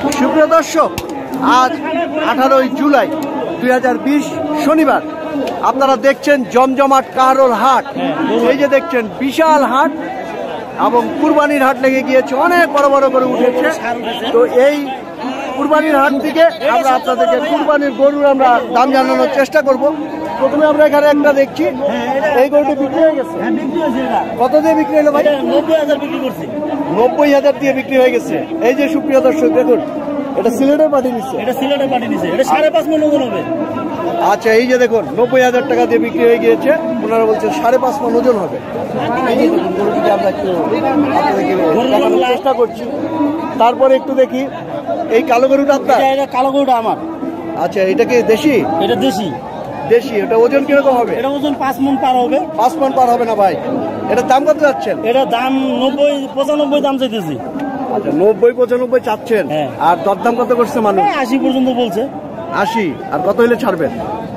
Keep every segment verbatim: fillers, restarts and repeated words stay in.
সুপ্রিয় দর্শক, আজ আঠারোই জুলাই দুই হাজার বিশ শনিবার। আপনারা দেখছেন জমজমাট কাহারোল হাট। এই যে দেখছেন বিশাল হাট এবং কুরবানির হাট লেগে গিয়েছে, অনেক বড় বড় করে উঠেছে। তো এই কুরবানির হাট থেকে আমরা আপনাদেরকে কুরবানির গরুর আমরা দাম জানানোর চেষ্টা করব। প্রথমে আমরা এখানে একটা দেখছি, এই গরুটি বিক্রি হয়ে গেছে। কত দিয়ে বিক্রি হলো ভাই? নব্বই হাজার বিক্রি করছি। নব্বই হাজার দিয়ে বিক্রি হয়ে গেছে। এই যে সুপ্রিয় দর্শক দেখুন, এটা সিলেটের পাটি নিচ্ছে, এটা সিলেটের পাটি নিচ্ছে, এটা সাড়ে পাঁচ মন ওজন হবে। আচ্ছা, এই যে দেখুন নব্বই হাজার টাকা দিয়ে বিক্রি হয়ে গিয়েছে। ওনারা বলছেন সাড়ে পাঁচ মন ওজন হবে। এই যে দেখুন গরুটিকে আমরা একটু আপনাদেরকে দেখানোর চেষ্টা করছি। তারপরে একটু দেখি এই কালো গরুটা আপনার? এটা কালো গরুটা আমার। আচ্ছা, এটা কি দেশি? এটা দেশি। দেশি। এটা ওজন কিরকম হবে? এটা ওজন পাঁচ মন পার হবে। পাঁচ মন পার হবে না ভাই। এটার দাম কত যাচ্ছেন? এটা দাম নব্বই পঁচানব্বই দাম চাইতেছি। আচ্ছা, নব্বই পঁচানব্বই চাচ্ছেন। আর দরদাম কত করছে মানুষ? আশি পর্যন্ত বলছে। আশি। আর কত হলে ছাড়বেন?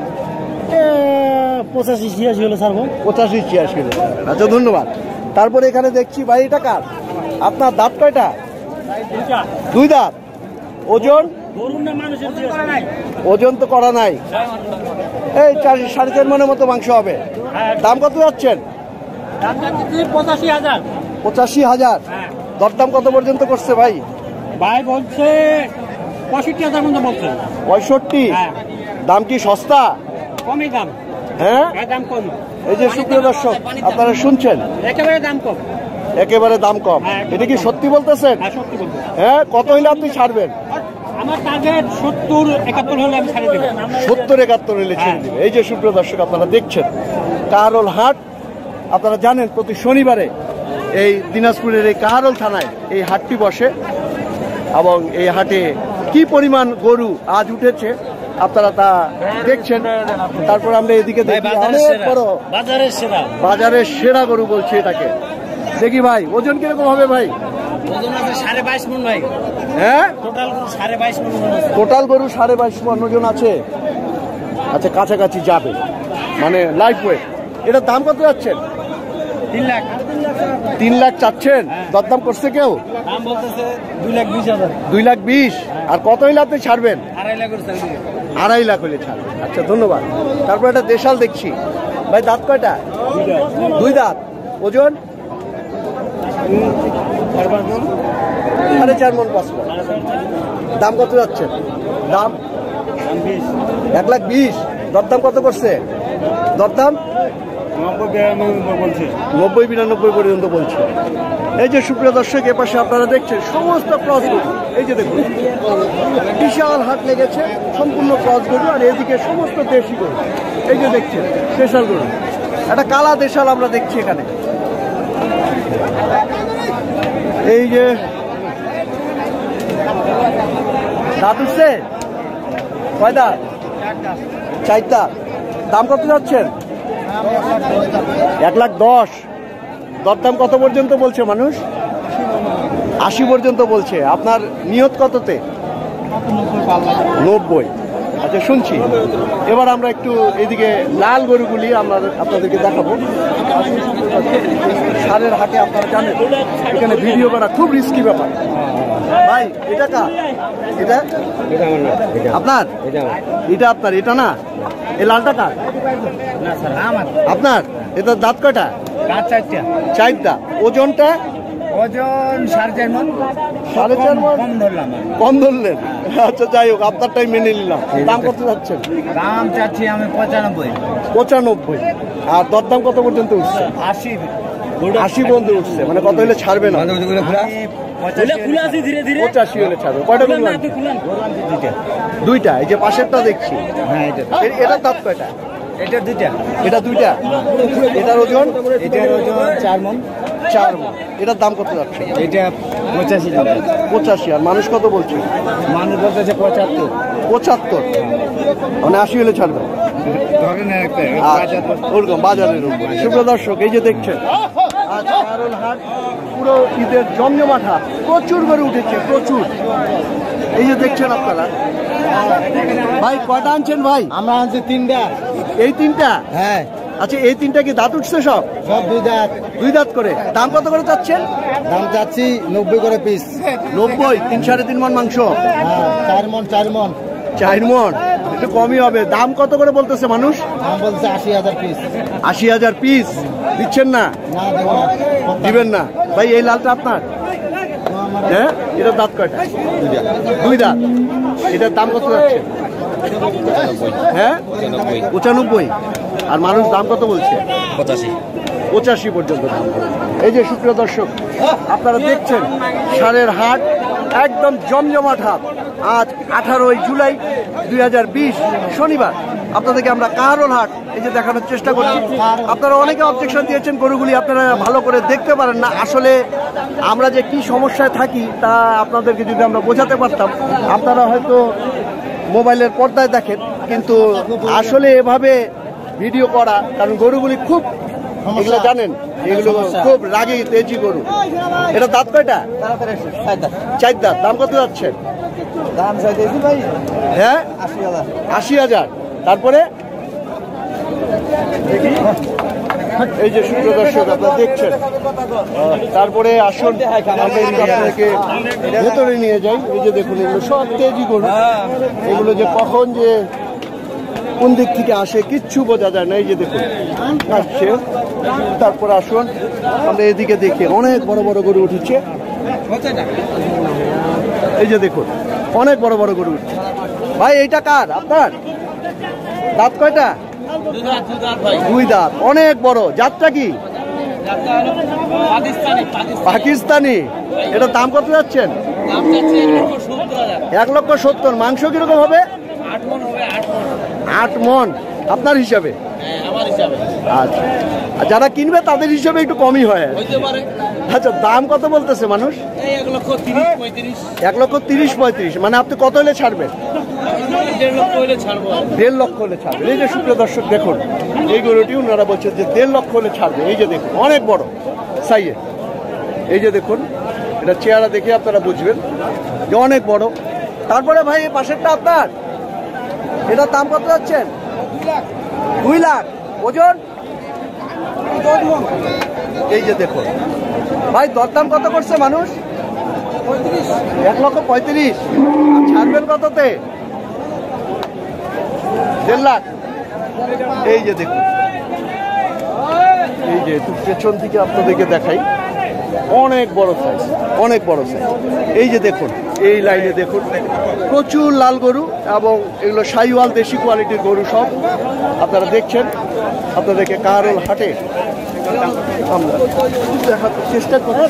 পঁচাশি ছিয়াশি হলে ছাড়বো। পঁচাশি ছিয়াশি হলে। আচ্ছা, ধন্যবাদ। তারপরে এখানে দেখছি ভাই, এটা কার? আপনার দাঁত কয়টা? দুই দাঁত। ওজন? ওজন তো করা নাই। এই চার সাড়ে চার মনের মতো মাংস হবে। দাম কত যাচ্ছেন? পঁচাশি হাজার। পঁচাশি হাজার। দরদাম কত পর্যন্ত করছে ভাই? ভাই বলছে পঁয়ষট্টি হাজার পর্যন্ত বলছে। পঁয়ষট্টি? দাম কি সস্তা? কমই দাম। হ্যাঁ, দাম কম। এই যে সুপ্রিয় দর্শক, আপনারা শুনছেন, একেবারে দাম কম। একেবারে দাম কম। এটা কি সত্যি বলতেছেন? সত্যি বলতে। হ্যাঁ, কত হইলে আপনি ছাড়বেন? আমার টার্গেট সত্তর একাত্তর হলে আমি ছাড়ে দেবো। সত্তর একাত্তর হলে ছেড়ে দেবে। এই যে সুপ্রিয় দর্শক, আপনারা দেখছেন কাহারোল হাট। আপনারা জানেন প্রতি শনিবারে এই দিনাজপুরের এই কাহারোল থানায় এই হাটটি বসে এবং এই হাটে কি পরিমাণ গরু আজ উঠেছে আপনারা তা দেখছেন। তারপর আমরা এদিকে দেখি অনেক বড় বাজারের সেরা বাজারের সেরা গরু বলছে এটাকে। দেখি ভাই, ওজন কিরকম হবে ভাই? ওজন আছে সাড়ে বাইশ মন ভাই। হ্যাঁ, টোটাল গরু সাড়ে বাইশ মন। টোটাল গরু সাড়ে বাইশ মন ওজন আছে। আচ্ছা, কাছাকাছি যাবে, মানে লাইফ ওয়েট। এটার দাম কত যাচ্ছেন? তিন লাখ। তিন লাখ চাচ্ছেন? দরদাম করছে কেউ? দাম বলতেছে দুই লাখ বিশ হাজার। দুই লাখ বিশ। আর কত হইলে আপনি ছাড়বেন? আড়াই লাখ করে ছাড়বে। আড়াই লাখ হইলে ছাড়বেন। আচ্ছা, ধন্যবাদ। তারপর একটা দেশাল দেখছি ভাই, দাঁত কয়টা? দুই দাঁত। ওজন? সাড়ে চার মন পাঁচ মন। দাম কত যাচ্ছেন? দাম এক লাখ বিশ। দরদাম কত করছে? দরদাম নব্বই বিরানব্বই পর্যন্ত বলছে। এই যে সুপ্রিয় দর্শক, এ পাশে আপনারা দেখছেন সমস্ত ক্রস গরু। এই যে দেখুন বিশাল হাট লেগেছে, সম্পূর্ণ ক্রস গরু। আর এদিকে সমস্ত দেশি গরু। এই যে দেখছেন দেশাল গরু, একটা কালা দেশাল আমরা দেখছি এখানে। এই যে দাঁত উঠছে কয় দাঁত? চারটা। দাম কত যাচ্ছেন? এক লাখ দশ। দরদাম কত পর্যন্ত বলছে মানুষ? আশি পর্যন্ত বলছে। আপনার নিয়ত কততে? নব্বই। আচ্ছা, শুনছি। এবার আমরা একটু এদিকে লাল গরুগুলি আমরা আপনাদেরকে দেখাবো। সারের হাটে আপনারা জানেন এখানে ভিডিও করা খুব রিস্কি ব্যাপার। ভাই, এটা কার? এটা আপনার? এটা আপনার? এটা না, এই লালটা কার? আপনার? এটার দাঁত কয়টা? চারটা। ওজনটা? ওজন সাড়ে চার মন। সাড়ে চার মন কম ধরলাম। কম ধরলেন? আচ্ছা, যাই হোক, আপনারটাই মেনে নিলাম। দাম কত যাচ্ছেন? দাম চাচ্ছি আমি পঁচানব্বই। পঁচানব্বই। আর দরদাম কত পর্যন্ত উঠছে? আশি। আশি পর্যন্ত উঠছে, মানে কত হলে ছাড়বে না? পঁচাশি হলে ছাড়বে। কয়টা গরু? দুইটা। এই যে পাশেরটা দেখছি, এটার দাঁত কয়টা? এটা দুইটা। এটা দুইটা। এটার ওজন? এটার ওজন চার মন। চার মন। এটার দাম কত যাচ্ছে? এটা পঁচাশি। পঁচাশি। আর মানুষ কত বলছে? মানুষ বলতেছে পঁচাত্তর। পঁচাত্তর, মানে আশি হলে ছাড়বে। ওরকম বাজারের উপরে। সুপ্রিয় দর্শক, এই যে দেখছেন আজ কাহারোল হাট পুরো ঈদের জমজমাট হাট। প্রচুর করে উঠেছে, প্রচুর। এই যে দেখছেন আপনারা। ভাই, কয়টা আনছেন ভাই? আমরা আনছি তিনটা। এই তিনটা? হ্যাঁ। আচ্ছা, এই তিনটা কি দাঁত উঠছে সব? সব দুই দাঁত। দুই দাঁত করে। দাম কত করে চাচ্ছেন? দাম চাচ্ছি নব্বই করে পিস। নব্বই। তিন সাড়ে তিন মন মাংস। চার মন চার মন চার মন, একটু কমই হবে। দাম কত করে বলতেছে মানুষ? দাম বলছে আশি হাজার পিস। আশি হাজার পিস দিচ্ছেন না? না দেবো না। দিবেন না ভাই? এই লালটা আপনার? হ্যাঁ, এটার দাঁত কয়টা? দুই দাঁত। এটার দাম কত যাচ্ছে? হ্যাঁ, পঁচানব্বই। আর মানুষ দাম কত বলছে? পঁচাশি। পঁচাশি পর্যন্ত দাম বলছে। এই যে সুপ্রিয় দর্শক, আপনারা দেখছেন ষাঁড়ের হাট, একদম জমজমাট হাট। আজ আঠারোই জুলাই দুই হাজার বিশ শনিবার আপনাদেরকে আমরা কাহারোল হাট এই যে দেখানোর চেষ্টা করছি। আপনারা অনেকে অবজেকশন দিয়েছেন গরুগুলি আপনারা ভালো করে দেখতে পারেন না। আসলে আমরা যে কি সমস্যায় থাকি তা আপনাদেরকে যদি আমরা বোঝাতে পারতাম, আপনারা হয়তো মোবাইলের পর্দায় দেখেন, কিন্তু আসলে এভাবে ভিডিও করা, কারণ গরুগুলি খুব, এগুলো জানেন, এগুলো খুব রাগী তেজি গরু। এটা দাঁত কয়টা? চার দাঁত। দাম কত যাচ্ছে? দাম চাইতেছি ভাই হ্যাঁ, আশি হাজার। আশি হাজার। তারপরে এই যে সুপ্রিয় দর্শক আপনারা দেখছেন, তারপরে আসুন আমরা একটু আপনাদেরকে ভেতরে নিয়ে যাই। এই যে দেখুন, এগুলো সব তেজি গরু। এগুলো যে কখন যে কোন দিক থেকে আসে কিচ্ছু বোঝা যায় না। এই যে দেখুন আসছে। তারপরে আসুন আমরা এদিকে দেখি, অনেক বড় বড় গরু উঠেছে। এই যে দেখুন অনেক বড় বড় গরু উঠছে। ভাই এইটা কার? আপনার? দাঁত কয়টা? দুই দাঁত। অনেক বড়। জাতটা কি? পাকিস্তানি। এটা দাম কত যাচ্ছেন? এক লক্ষ সত্তর। মাংস কিরকম হবে? আট মন আপনার হিসাবে? আচ্ছা, আর যারা কিনবে তাদের হিসাবে একটু কমই হয়। আচ্ছা, দাম কত বলতেছে মানুষ? এক লক্ষ তিরিশ পঁয়ত্রিশ। মানে আপনি কত হলে ছাড়বেন? দেড় লক্ষ হলে ছাড়বেন। এই যে সুপ্রিয় দর্শক দেখুন, এই গরুটি ওনারা বলছেন যে দেড় লক্ষ হলে ছাড়বে। এই যে দেখুন অনেক বড় সাইজে। এই যে দেখুন, এটা চেহারা দেখে আপনারা বুঝবেন যে অনেক বড়। তারপরে ভাই এই পাশেরটা আপনার? এটার দাম কত যাচ্ছেন? দুই লাখ। ওজন? এই যে দেখুন ভাই, দরদাম কত করছে মানুষ? এক লক্ষ পঁয়ত্রিশ। ছাড়বেন কততে? দেড় লাখ। এই যে দেখুন, এই যে একটু পেছন থেকে আপনাদেরকে দেখাই, অনেক বড় সাইজ, অনেক বড় সাইজ। এই যে দেখুন, এই লাইনে দেখুন প্রচুর লাল গরু, এবং এগুলো শাহিওয়াল দেশি কোয়ালিটির গরু সব আপনারা দেখছেন। আপনাদেরকে কাহারোল হাটে আমরা দেখার চেষ্টা করছি।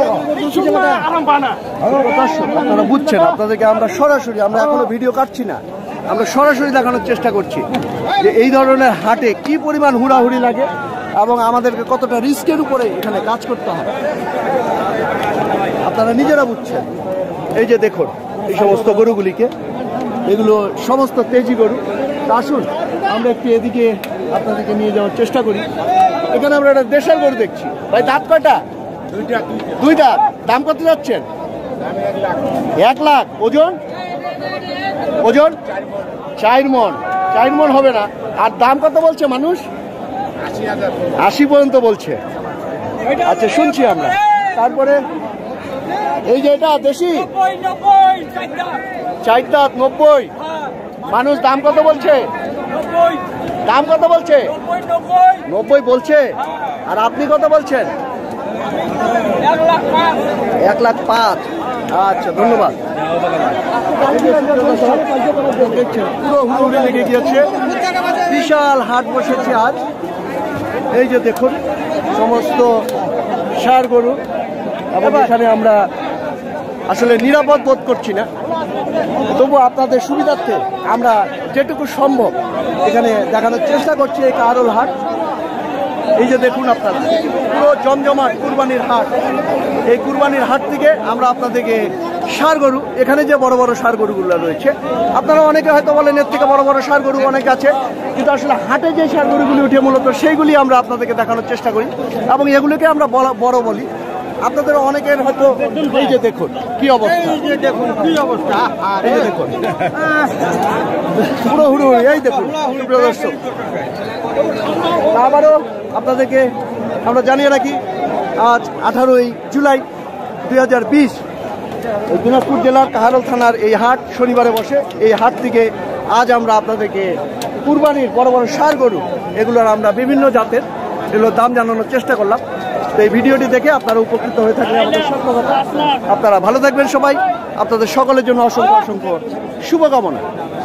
আপনারা বুঝছেন, আপনাদেরকে আমরা সরাসরি, আমরা এখনো ভিডিও কাটছি না, আমরা সরাসরি দেখানোর চেষ্টা করছি যে এই ধরনের হাটে কি পরিমাণ হুড়াহুড়ি লাগে এবং আমাদেরকে কতটা রিস্কের উপরে এখানে কাজ করতে হয় আপনারা নিজেরা বুঝছেন। এই যে দেখুন এই সমস্ত গরুগুলিকে, এগুলো সমস্ত তেজি গরু। আসুন আমরা একটু এদিকে আপনাদেরকে নিয়ে যাওয়ার চেষ্টা করি। এখানে আমরা একটা দেশের গরু দেখছি। ভাই দাঁত কয়টা? দুই দাঁত। দাম কত যাচ্ছেন? এক লাখ। ওজন? ওজন চার মন। চার মন হবে না। আর দাম কত বলছে মানুষ? আশি পর্যন্ত বলছে। আচ্ছা, শুনছি আমরা। তারপরে এই যে এটা দেশি চার দাঁত। নব্বই। মানুষ দাম কত বলছে? দাম কত বলছে? নব্বই বলছে। আর আপনি কত বলছেন? এক লাখ পাঁচ। আচ্ছা, ধন্যবাদ। দেখছেন পুরো হুড়ুহুড়ি লেগে গিয়েছে, বিশাল হাট বসেছে আজ। এই যে দেখুন সমস্ত ষাঁড় গরু, এবং এখানে আমরা আসলে নিরাপদ বোধ করছি না, তবু আপনাদের সুবিধার্থে আমরা যেটুকু সম্ভব এখানে দেখানোর চেষ্টা করছি এই কাহারোল হাট। এই যে দেখুন আপনারা পুরো জমজমাট কুরবানির হাট। এই কুরবানির হাট থেকে আমরা আপনাদেরকে ষাঁড় গরু, এখানে যে বড় বড় ষাঁড় গরুগুলো রয়েছে, আপনারা অনেকে হয়তো বলেন এর থেকে বড় বড় ষাঁড় গরু অনেক আছে, কিন্তু আসলে হাটে যে ষাঁড় গরুগুলি উঠে মূলত সেইগুলি আমরা আপনাদেরকে দেখানোর চেষ্টা করি, এবং এগুলোকে আমরা বড় বলি। আপনাদের অনেকের হয়তো এই যে দেখুন কি অবস্থা, দেখুন কি অবস্থা, এই যে দেখুন পুরো হুড়ুহুড়ি। এই দেখুন দর্শক, আবারও আপনাদেরকে আমরা জানিয়ে রাখি আজ আঠারোই জুলাই দুই হাজার বিশ দিনাজপুর জেলার কাহারোল থানার এই হাট শনিবারে বসে। এই হাট থেকে আজ আমরা আপনাদেরকে কুরবানির বড় বড় ষাঁড় গরু এগুলোর আমরা বিভিন্ন জাতের এগুলোর দাম জানানোর চেষ্টা করলাম। তো এই ভিডিওটি দেখে আপনারা উপকৃত হয়ে থাকলে আমাদের সত্য কথা। আপনারা ভালো থাকবেন সবাই। আপনাদের সকলের জন্য অসংখ্য অসংখ্য শুভকামনা।